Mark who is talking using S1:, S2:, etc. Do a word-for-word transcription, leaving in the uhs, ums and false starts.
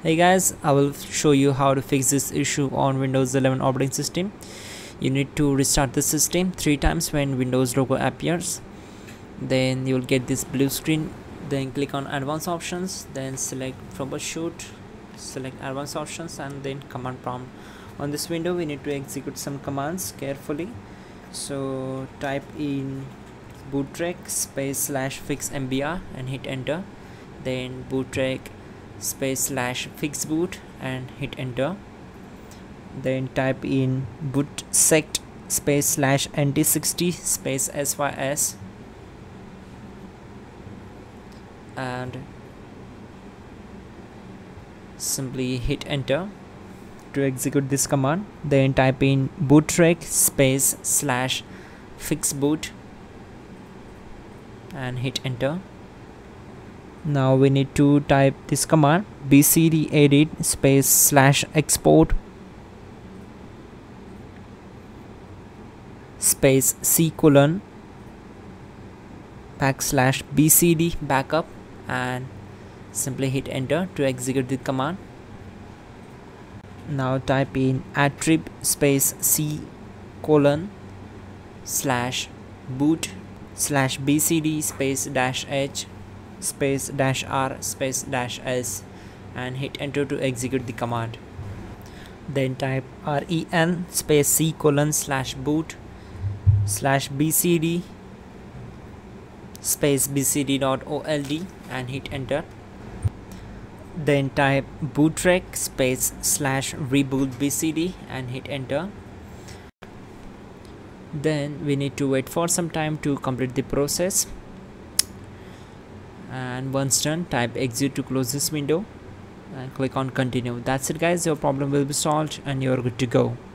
S1: Hey guys, I will show you how to fix this issue on Windows eleven operating system. You need to restart the system three times when Windows logo appears. Then you will get this blue screen. Then click on advanced options, then select troubleshoot, select advanced options, and then command prompt. On this window we need to execute some commands carefully. So type in bootrec space slash fix mbr and hit enter. Then bootrec space slash fix boot and hit enter. Then type in bootsect space slash N T sixty space sys and simply hit enter to execute this command. Then type in bootrec space slash fix boot and hit enter. Now we need to type this command B C D edit space slash export space c colon backslash bcd backup and simply hit enter to execute the command. Now type in attrib space c colon slash boot slash bcd space dash h space dash r space dash s and hit enter to execute the command. Then type ren space c colon slash boot slash bcd space bcd dot old and hit enter. Then type bootrec space slash reboot bcd and hit enter. Then we need to wait for some time to complete the process, and once done type exit to close this window and click on continue. That's it guys, your problem will be solved and you're good to go.